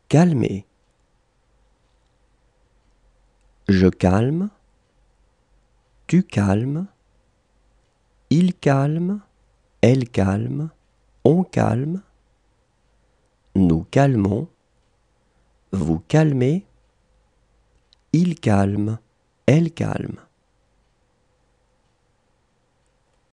calmer. Je calme, tu calmes, il calme, elle calme, on calme, nous calmons, vous calmez, il calme, elle calme.